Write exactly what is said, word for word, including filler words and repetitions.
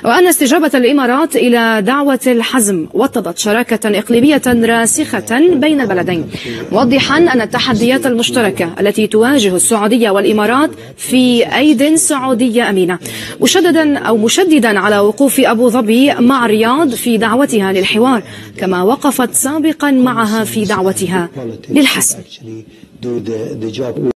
وأن استجابة الإمارات إلى دعوة الحزم وطدت شراكة إقليمية راسخة بين البلدين، موضحا أن التحديات المشتركة التي تواجه السعودية والإمارات في أيد سعودية أمينة، مشددا أو مشددا على وقوف أبو ظبي مع الرياض في دعوتها للحوار، كما وقفت سابقا معها في دعوتها للحسم.